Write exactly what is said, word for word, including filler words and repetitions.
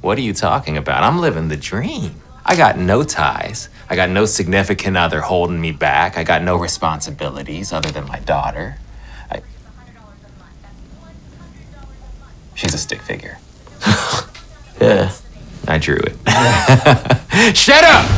What are you talking about? I'm living the dream. I got no ties. I got no significant other holding me back. I got no responsibilities other than my daughter. I... She's a stick figure. Yeah. I drew it. Shut up!